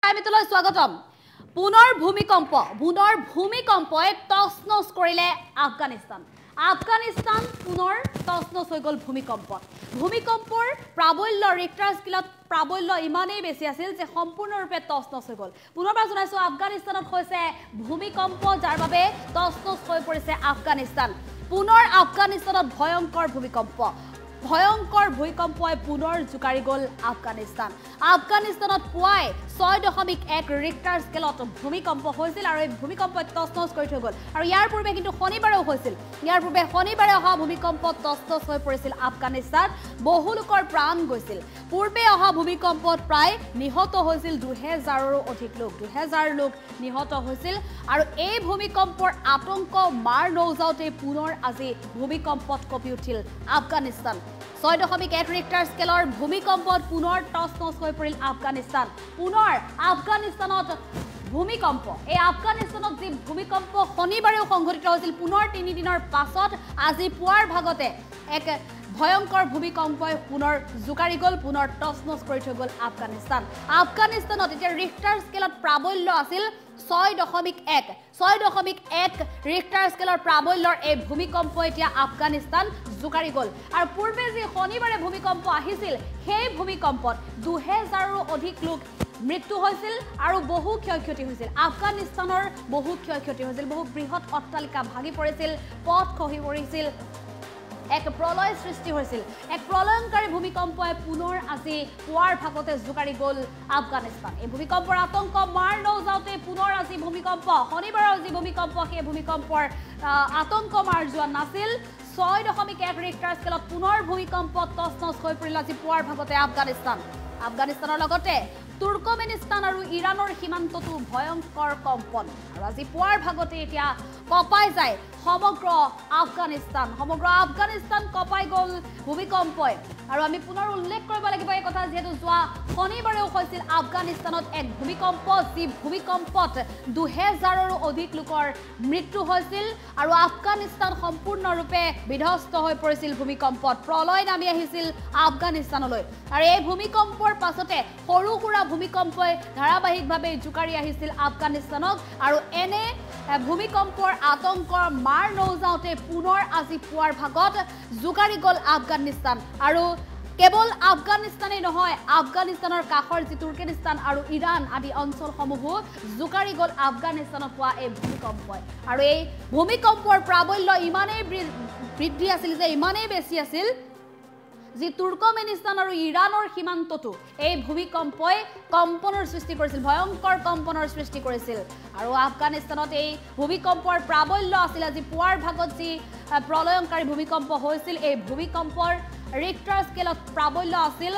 মিতলৈ স্বাগতম পুনৰ ভূমিকম্পই তচনচ কৰিলে আফগানিস্তান পুনৰ তচনচ হৈ গল ভূমিকম্পৰ প্ৰাবল্য ৰিক্টাৰ স্কেলত প্ৰাবল্য ইমানেই বেছি আছিল যে সম্পূৰ্ণৰূপে তচনচ হৈ গল পুনৰবাৰ জনাইছো আফগানিস্তানত হৈছে ভূমিকম্প যাৰ বাবে তচনচ হৈ পৰিছে আফগানিস্তান পুনৰ আফগানিস্তানত ভয়ংকৰ ভূমিকম্পই পুনৰ জুকাৰি গল আফগানিস্তানত পুৱাই 6.1 ৰিক্টাৰ স্কেলত ভূমিকম্প হৈছিল আৰু এই ভূমিকম্পই তচনচ কৰি থৈ গল আৰু ইয়াৰ পূৰ্বে কিন্তু শনিবাৰেও হৈছিল শনিবাৰে অহা ভূমিকম্পত তচনচ হৈ পৰিছিল আফগানিস্তান বহু লোকৰ প্ৰাণ গৈছিল পূৰ্বে অহা ভূমিকম্পত প্ৰায় নিহত হৈছিল 2000ৰো অধিক লোক 2000 লোক নিহত হৈছিল আৰু এই ভূমিকম্পৰ আতংক মাৰ নৌজাওতে পুনৰ আজি ভূমিকম্পত কঁপি উঠিল আফগানিস্তান 6.1 ৰিক্টাৰ স্কেলৰ ভূমিকম্পত পুনৰ তচনচ হৈ পৰিল আফগানিস্তান পুনৰ আফগানিস্তানত ভূমিকম্প এই আফগানিস্তানত যি ভূমিকম্প শনিবাৰেও সংঘটিত হৈছিল পুনৰ 3 দিনৰ পাছত আজি পুৱাৰ ভাগতে এক ভয়ংকৰ ভূমিকম্পই পুনৰ জুকাৰি গল পুনৰ তচনচ কৰি থৈ গল আফগানিস্তানত এতিয়া ৰিক্টাৰ স্কেলত প্ৰাবল্য আছিল 6.1 ৰিক্টাৰ স্কেলৰ প্ৰাবল্যৰ এই ভূমিকম্প এতিয়া আফগানিস্তান জুকাৰি গল আৰু পূৰ্বে যি শনিবাৰে ভূমিকম্প আহিছিল সেই ভূমিকম্পত 2000ৰো অধিক লোক মৃত্যু হৈছিল আৰু বহু ক্ষয়ক্ষতি হৈছিল আফগানিস্তানৰ বহু ক্ষয়ক্ষতি হৈছিল বহু বৃহৎ অট্টালিকা ভাগি পৰিছিল পথ খহি পৰিছিল এক প্ৰলয় সৃষ্টি হৈছিল এক প্ৰলয়ংকাৰী ভূমিকম্পই পুনৰ আজি পুৱাৰ ভাগতে জুকাৰি গল আফগানিস্তান এই ভূমিকম্পৰ আতংক মাৰ নৌজাওতে পুনৰ আজি ভূমিকম্প শনিবাৰৰ যি ভূমিকম্প সেই ভূমিকম্পৰ আতংক মাৰ যোৱা নাছিল 6.1 ৰিক্টাৰ স্কেলত পুনৰ ভূমিকম্প তচনচ হৈ পৰিল আজি পুৱাৰ ভাগতে আফগানিস্তানৰ লগতে তুৰ্কমেনিস্তান আৰু ইৰানৰ সীমান্ততো ভয়ংকৰ কম্পন আৰু আজি পুৱাৰ ভাগতে এতিয়া কপাই যায় সমগ্ৰ আফগানিস্তান কপাই গল ভূমিকম্পই আৰু আমি পুনৰ উল্লেখ কৰিব লাগিব এই কথা যেহেতু যোৱা শনিবাৰেও হৈছিল আফগানিস্তানত এক ভূমিকম্প যি ভূমিকম্পত 2000ৰো অধিক লোকৰ মৃত্যু হৈছিল আৰু আফগানিস্তান সম্পূৰ্ণৰূপে বিধ্বস্ত হৈ পৰিছিল ভূমিকম্পত প্ৰলয় নামি আহিছিল আফগানিস্তানলৈ আৰু এই ভূমিকম্পৰ পাছতে সৰু সুৰা ভূমিকম্পই ধাৰাবাহিকভাৱে জুকাৰি আহিছিল আফগানিস্তানক আৰু এনে ভূমিকম্পৰ আতংকৰ মাৰ নৌজাওতে পুনৰ আজি পুৱাৰ ভাগত জুকাৰি গল আফগানিস্তান আৰু কেৱল আফগানিস্তানেই নহয় আফগানিস্তানৰ কাষৰ যি তুৰ্কমেনিস্তান আৰু ইৰাণ আদি অঞ্চলসমূহো জুকাৰি গল আফগানিস্তানত হোৱা এই ভূমিকম্পই আৰু এই ভূমিকম্পৰ প্ৰাবল্য ইমানেই বৃদ্ধি আছিল যে ইমানেই বেছি আছিল যি তুৰ্কমেনিস্তান আৰু ইৰাণৰ সীমান্ততো এই ভূমিকম্পই কম্পনৰ সৃষ্টি কৰিছিল ভয়ংকৰ কম্পনৰ সৃষ্টি কৰিছিল আৰু আফগানিস্তানত এই ভূমিকম্পৰ প্ৰাবল্য আছিল আজি পুৱাৰ ভাগত যি প্ৰলয়ংকাৰী ভূমিকম্প হৈছিল এই ভূমিকম্পৰ ৰিক্টাৰ স্কেলত প্ৰাবল্য আছিল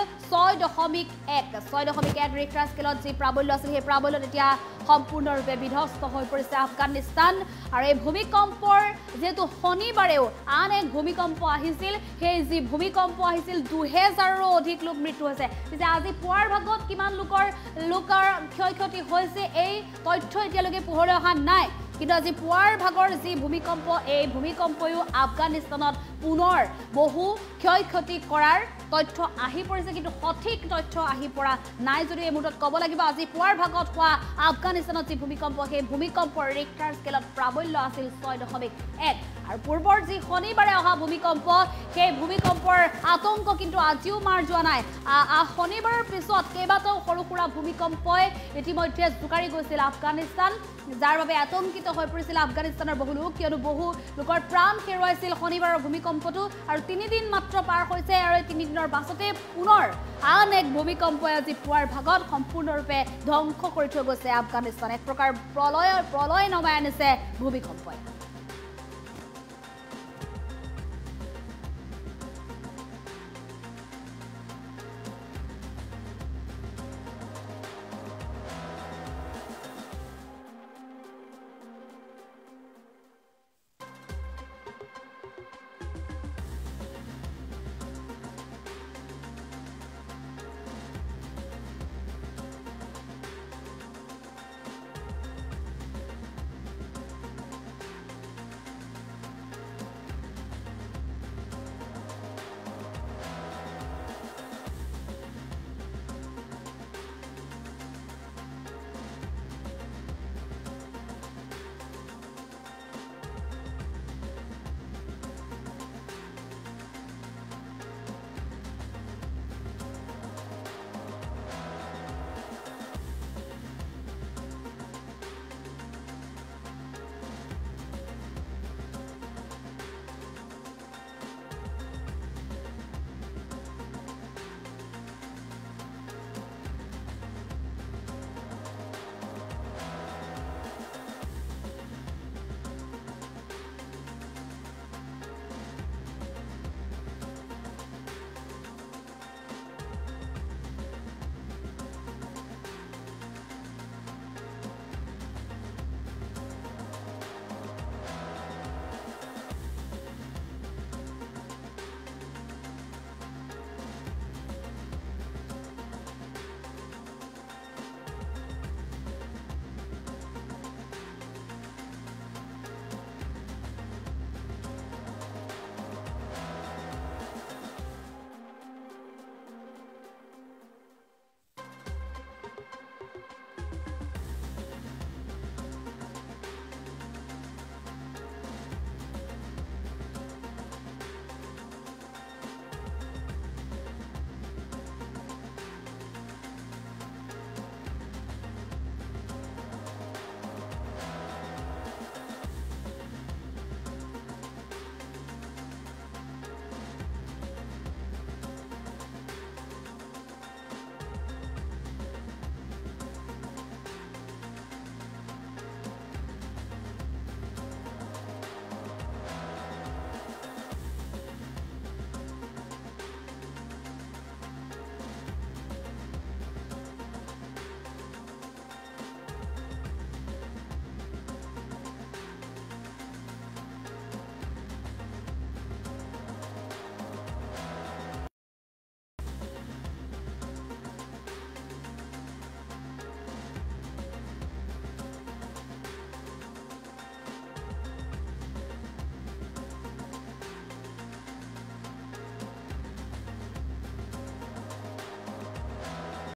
6.1 ৰিক্টাৰ স্কেলত যি প্ৰাবল্য আছিল সেই প্ৰাবল্যত এতিয়া সম্পূৰ্ণৰূপে বিধ্বস্ত হৈ পৰিছে আফগানিস্তান আৰু এই ভূমিকম্পৰ যেহেতু শনিবাৰেও আন এক ভূমিকম্প আহিছিল সেই যি ভূমিকম্প আহিছিল 2000ৰো অধিক লোক মৃত্যু হৈছে যে আজি পুৱাৰ ভাগত কিমান লোকৰ ক্ষয়ক্ষতি হৈছে এই তথ্য এতিয়ালৈকে পোহৰলৈ অহা নাই কিন্তু আজি পুৱাৰ ভাগৰ যি ভূমিকম্প এই ভূমিকম্পয়ো আফগানিস্তানত পুনৰ বহু ক্ষয়ক্ষতি কৰাৰ তথ্য আহি পৰিছে কিন্তু সঠিক তথ্য আহি পৰা নাই যদি এই মুহূৰ্তত ক'ব লাগিব আজি পুৱাৰ ভাগত হোৱা আফগানিস্তানত যি ভূমিকম্প সেই ভূমিকম্পৰ ৰিক্টাৰ স্কেলত প্ৰাবল্য আছিল 6.1 আৰু পূৰ্বৰ যি শনিবাৰে অহা ভূমিকম্প সেই ভূমিকম্পৰ আতংক কিন্তু আজিও মাৰ যোৱা নাই শনিবাৰৰ পিছত কেইবাটাও সৰু সুৰা ভূমিকম্পই ইতিমধ্যে জুকাৰি গৈছিল আফগানিস্তান যাৰ বাবে আতংকিত হৈ পৰিছিল আফগানিস্তানৰ বহু লোক কিয়নো বহু লোকৰ প্ৰাণ হেৰুৱাইছিল শনিবাৰৰ ভূমিকম্পটো আৰু 3 দিন মাত্ৰ পাৰ হৈছে আৰু 3 দিনৰ পাছতে পুনৰ আন এক ভূমিকম্পই আজি পুৱাৰ ভাগত সম্পূৰ্ণৰূপে ধ্বংস কৰি থৈ গৈছে আফগানিস্তান এক প্ৰকাৰ প্ৰলয় নমাই আনিছে ভূমিকম্পই